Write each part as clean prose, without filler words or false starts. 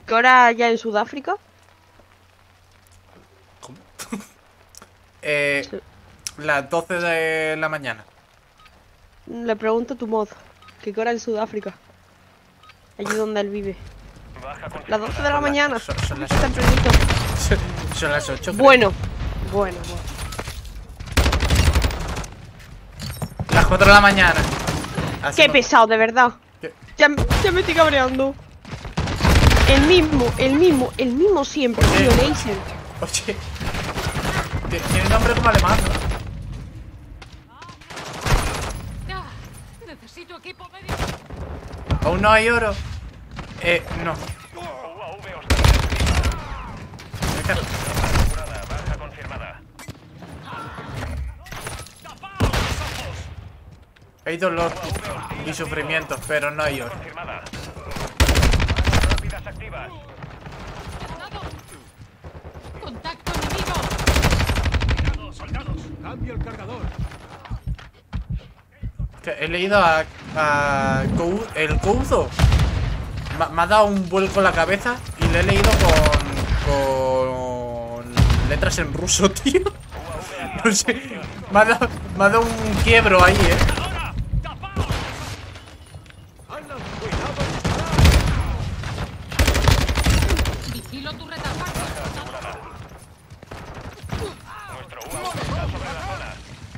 ¿Qué hora ya en Sudáfrica? ¿Cómo? Sí. Las 12 de la mañana. Le pregunto a tu mod. ¿Qué hora en Sudáfrica? Allí donde él vive. Las 12 de la mañana. Son las Tempranito. 8. Son las 8. Bueno. Bueno. Las 4 de la mañana. Así Qué no- pesado, de verdad. ¿Qué? Ya me estoy cabreando. El mismo siempre, Oye. tío, Leisen. Oye. Tiene nombre como alemán, ¿no? Necesito equipo médico. Aún no hay oro. No. Baja confirmada. Hay dolor y sufrimiento, pero no hay oro. Confirmada. Rápidas activas. ¡Contacto enemigo! Soldados, cambio el cargador. Que he leído el Couzo. Me ha dado un vuelco en la cabeza y le he leído con letras en ruso, tío. No sé. Me ha dado un quiebro ahí, Vigilo tu retaguardia. Nuestro UAV está sobre la zona.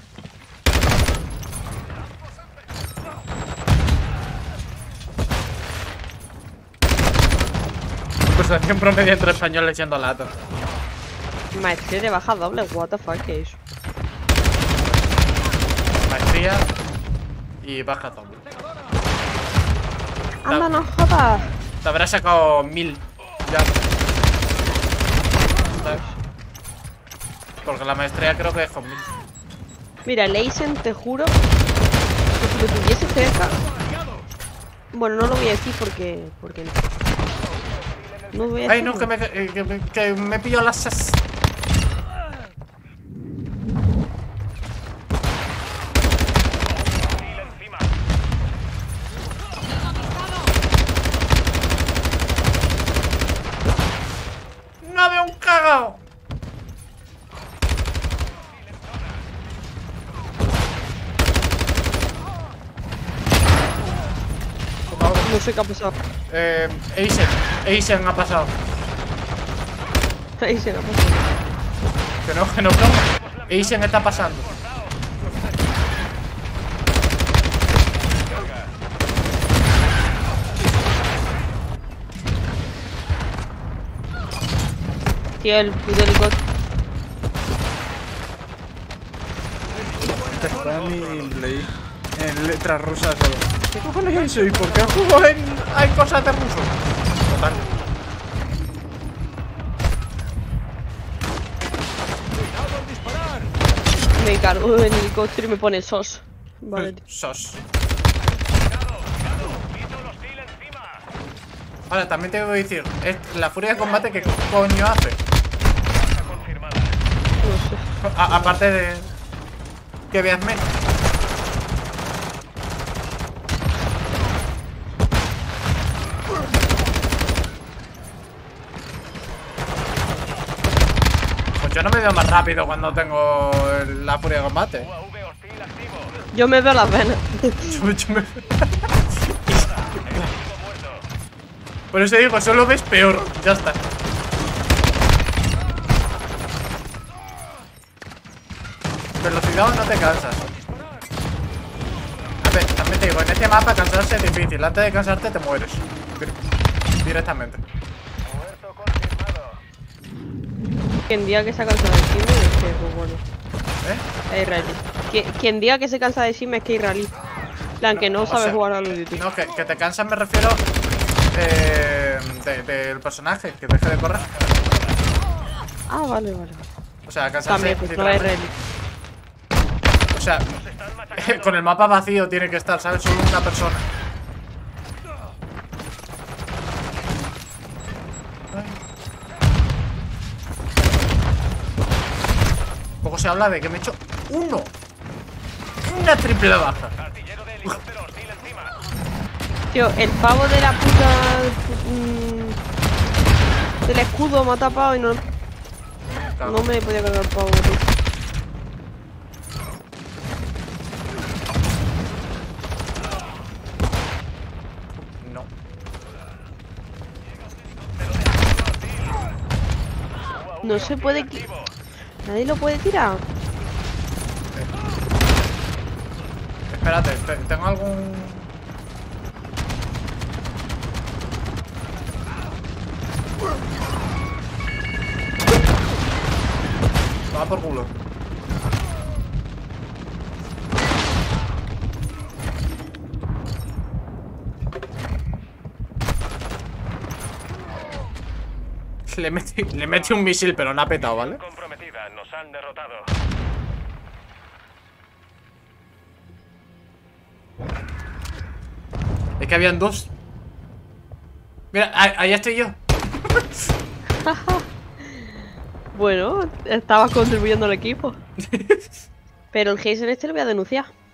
Conversación promedio entre españoles siendo lata. Maestría de baja doble, what the fuck, ¿qué es eso? Maestría y baja doble. Anda, no jodas. Te habrás sacado 1000 ya. ¿Sabes? Porque la maestría creo que es con 1000. Mira, Leisen, te juro que si lo tuviese cerca. Bueno, no lo voy a decir porque no voy a Ay, decirlo. no, que me pillo las... Hostil encima. ¡No veo un cagao! No sé qué ha pasado. Eisen ha pasado. Leisen ha pasado. Que no, broma. Eisen está pasando. Tío, el puto helicóptero. En letras rusas solo. ¿Qué cojones es eso? ¿Y por qué juego hay cosas de ruso? Total. Me cargo en el helicóptero y me pone SOS. Vale, tío. Sos. Visto el hostil encima. Ahora, también te voy a decir, la furia de combate, ¿qué coño hace? Baja confirmada. No sé. Aparte de que veas menos. Pues yo no me veo más rápido cuando tengo la furia de combate. UAV hostil activo. Yo me veo las venas. Yo me- Enemigo muerto. Por eso digo, solo ves peor. Ya está. Velocidad no te cansas. A ver, también te digo, en este mapa cansarse es difícil. Antes de cansarte te mueres. Directamente. Muerto confirmado. Quien diga que se ha cansado de decirme es que, pues bueno, ¿Eh? es israelí. Quien diga que se cansa de decirme es que es israelí. Plan, que no sabe sea, jugar a los Duty. No, que te cansas me refiero del personaje, que deje de correr. Ah, vale. O sea, cansarse También, pues no es literalmente. israelí. O sea, con el mapa vacío tiene que estar, ¿sabes? Solo una persona. Poco se habla de que me he hecho una triple baja. Artillero de helicóptero hostil encima. Tío, el pavo de la puta El escudo me ha tapado y no me podía cargar el pavo, tío. No. No se puede... Nadie lo puede tirar. Espérate, tengo algún... Va por culo. Le metí un misil, pero no ha petado, ¿vale? Comprometida, nos han derrotado. Es que habían dos. Mira, ahí estoy yo. Bueno, estabas contribuyendo al equipo. Pero el Jason este lo voy a denunciar.